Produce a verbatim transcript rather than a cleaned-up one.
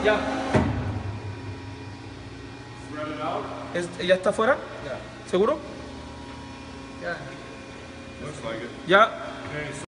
Ya. Spread it out. Es- ¿Ya está afuera? Ya. ¿Seguro? Ya. Looks like it. Ya. Okay, so